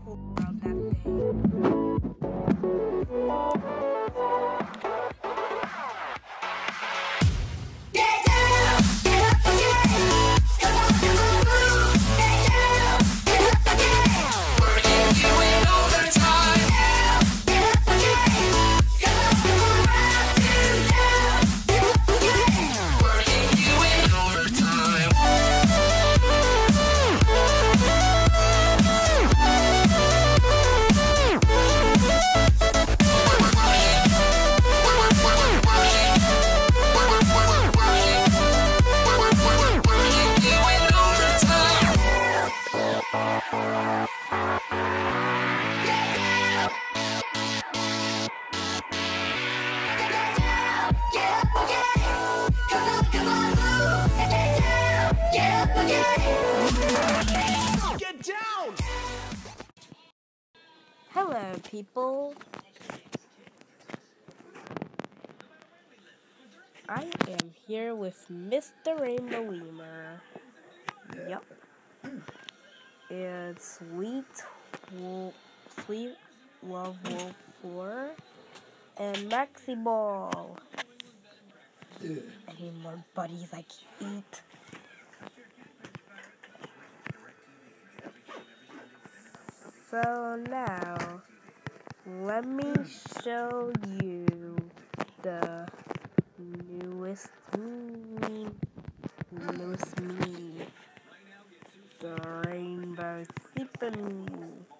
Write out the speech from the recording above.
whole world that day. Get down! Hello, people. I am here with Mr. Rainbowlemur. Yup. And sweetlovewolf4 and maxyball. Any more buddies I can eat? So now, let me show you the newest me, the Rainbowlemur.